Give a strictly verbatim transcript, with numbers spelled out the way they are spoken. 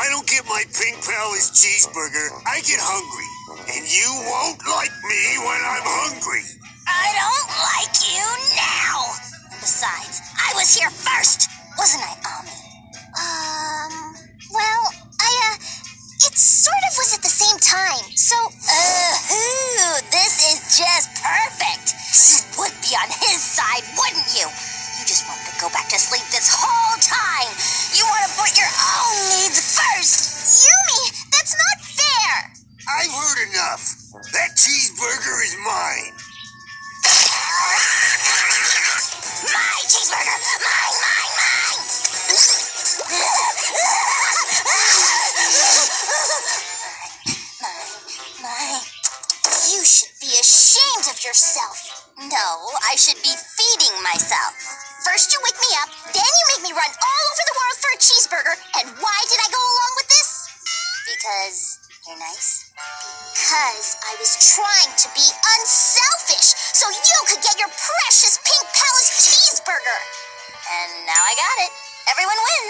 I don't get my Pink Palace cheeseburger, I get hungry. And you won't like me when I'm hungry. I don't like you now. Besides, I was here first, wasn't I, Ami? Um, well, I, uh, it sort of was at the same time, so... Uh, this is just perfect. You would be on his side, wouldn't you? You just wanted to go back to sleep this whole time. You want to put your own needs first. Yumi, that's not fair. I've heard enough. That cheeseburger is mine. My cheeseburger! Mine, mine, mine! Mine, mine. You should be ashamed of yourself. No, I should be feeding myself. First you wake me up, then you make me run all over the world for a cheeseburger, and why did I go along with this? Because you're nice? Because I was trying to be unselfish, so you could get your precious Pink Palace cheeseburger. And now I got it. Everyone wins.